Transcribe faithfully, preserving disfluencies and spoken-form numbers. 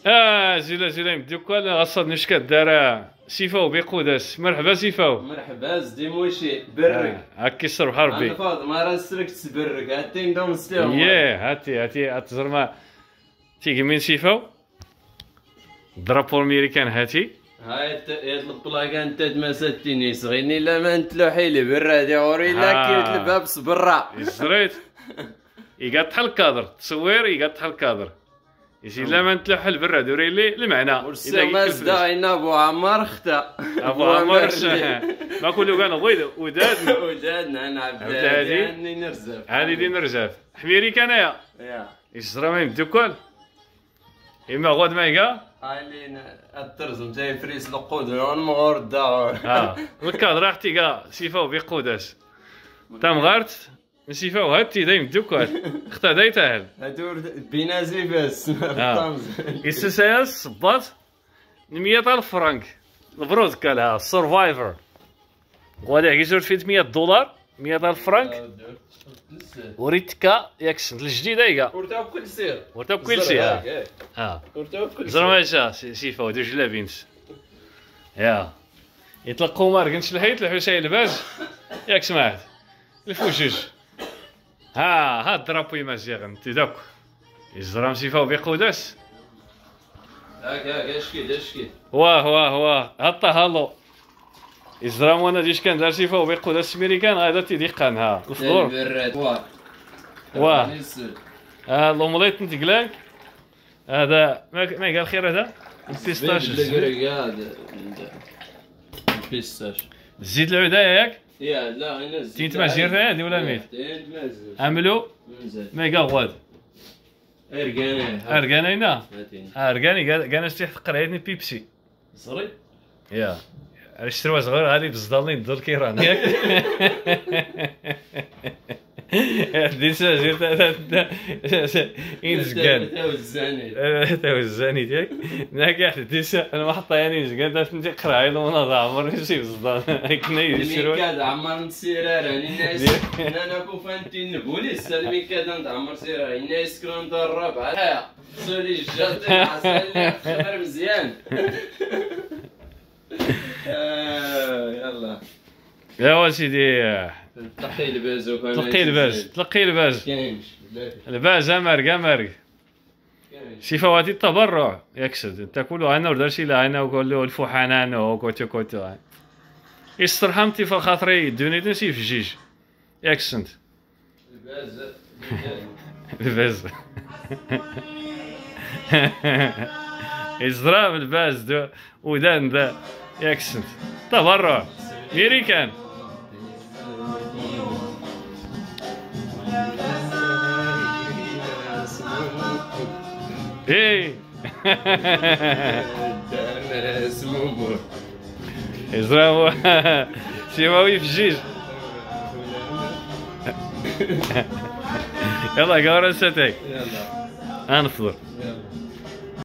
اه زيلا زيلا مدوكال غصاد نشكا دار سيفاو بقوداس. مرحبا سيفاو. مرحبا زدي موشي برك. هاكي صرف حربي. انا فاض ما راسلك تبرك هاتي ندوم ستيهم. ياه هاتي هاتي هاتزرما تيجي من سيفاو درابو الميريكان هاتي. هاي يطلب بلاكا انت ما ساتيني صغيني لا ما نتلوحي لي برا دي غوري لا كي البابس برا. يزريت يقطع الكادر تصوير يقطع الكادر. يجي لا ما نتلوح البرا دوري لي المعنى. اذا ما زداينا ابو عمار اختا. ابو عمار ما كله كان ضيد ودادنا ودادنا انا عبدالي هاني نرزف. هاني اللي نرزف حميري كنايا. يا يشرا ما يمدوكل اما غود مايكا هايلين الترزم جاي فريس لقود ونمغور الدار. اه الكادر راحتي كاع سيفاو بقوداس تام غارت من سيفاو هاتي دايم دوكال اختار داي تاهل هادور بينازي بس يسسايا الصباط مية ألف فرنك البروز كالها السرفايفر غادي يحكي في مية دولار مية ألف فرنك وريتكا ياك السنت الجديدة هيكا ورتا بكل سير ورتا بكل سير اه اه ورتا بكل سير زرماشا سيفاو دو جلابينس يا يطلقوا ماركنش الحيط الحسين الباز ياك سمعت الفوجوج ها ها الدرابو يمازيغ انت دوك يزرام سيفاو بقوداس هاك هاك اش كيد اش كيد واه واه واه هطا هالو يزرام وانا ديش كان دار سيفاو بقوداس امريكان غادا تيديقان ها الفطور واه واه ها لومليت نتقلاك هذا ما ما قال خير هذا البيستاش البيستاش الزيت العودة ياك يا لا انا زيت تينت ما جير هادي ولا ميت تينت ما زير عملو ما قال غواد ارغاني ارغانينا ارغاني كان استيح قرايتني بيبسي صري يا اشتروا صغير هذه بزدالني ندور كيران ياك ديسا جيت ينزقان تاو الزاني تاو الزاني ديالك ناكح ديسا انا ما حطها يعني نزقان داك انت قراي له وانا عمر نسي بزدان كنا يشرو كاد عمر نسيرار راني ناس انا كوفانتي نبوليس سلمي كاد نعمر سيرار الناس كرون الرابعه ها سولي الجرد عسل خبر مزيان يلا يا سيدي تلقي الباز تلقي الباز تلقي الباز كاينش الباز امرق امرق سيفاواتي التبرع يكسد تاكلو انا ودرسي لا انا وقول الفوحانان وكوتو كوتو يسترحمتي في خاطري دوني تنسي في جيج يكسنت الباز الباز يزراب الباز دو ودان دا يكسنت تبرع ميريكان ايه يزرابو سيواوي في الجيج يلا قورا ساتيك يلا انفضل يلا